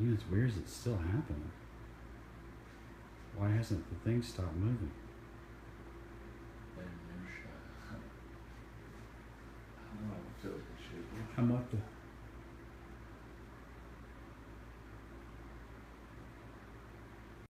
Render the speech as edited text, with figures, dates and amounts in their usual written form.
You know, it's weird. It's still happening. Why hasn't the thing stopped moving? And there's, I don't know, it feels like shit. I'm up to